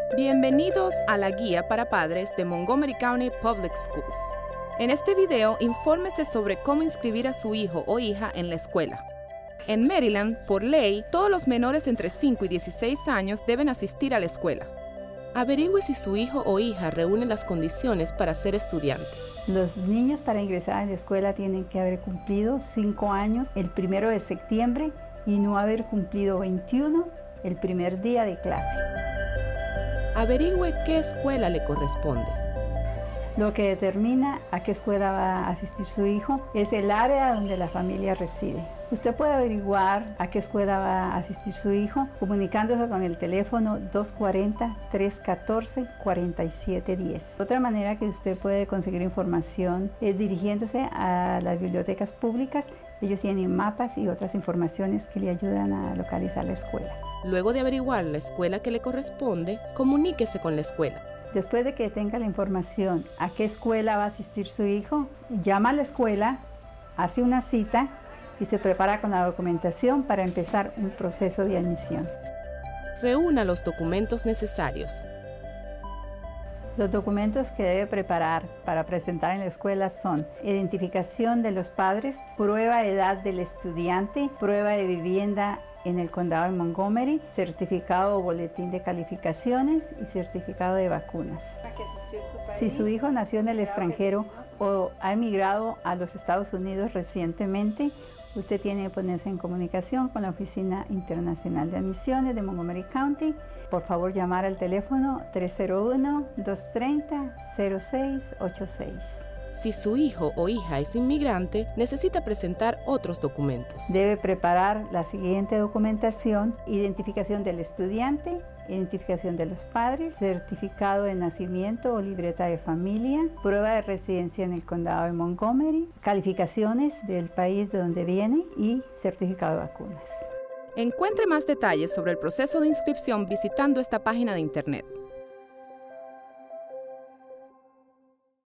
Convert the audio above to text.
Bienvenidos a la guía para padres de Montgomery County Public Schools. En este video, infórmese sobre cómo inscribir a su hijo o hija en la escuela. En Maryland, por ley, todos los menores entre 5 y 16 años deben asistir a la escuela. Averigüe si su hijo o hija reúne las condiciones para ser estudiante. Los niños para ingresar a la escuela tienen que haber cumplido 5 años el 1 de septiembre y no haber cumplido 21 el primer día de clase. Averigüe qué escuela le corresponde. Lo que determina a qué escuela va a asistir su hijo es el área donde la familia reside. Usted puede averiguar a qué escuela va a asistir su hijo comunicándose con el teléfono 240-314-4710. Otra manera que usted puede conseguir información es dirigiéndose a las bibliotecas públicas. Ellos tienen mapas y otras informaciones que le ayudan a localizar la escuela. Luego de averiguar la escuela que le corresponde, comuníquese con la escuela. Después de que tenga la información a qué escuela va a asistir su hijo, llama a la escuela, hace una cita y se prepara con la documentación para empezar un proceso de admisión. Reúna los documentos necesarios. Los documentos que debe preparar para presentar en la escuela son identificación de los padres, prueba de edad del estudiante, prueba de vivienda en el condado de Montgomery, certificado o boletín de calificaciones y certificado de vacunas. Si su hijo nació en el extranjero o ha emigrado a los Estados Unidos recientemente, usted tiene que ponerse en comunicación con la Oficina Internacional de Admisiones de Montgomery County. Por favor, llamar al teléfono 301-230-0686. Si su hijo o hija es inmigrante, necesita presentar otros documentos. Debe preparar la siguiente documentación: identificación del estudiante, identificación de los padres, certificado de nacimiento o libreta de familia, prueba de residencia en el condado de Montgomery, calificaciones del país de donde viene y certificado de vacunas. Encuentre más detalles sobre el proceso de inscripción visitando esta página de internet.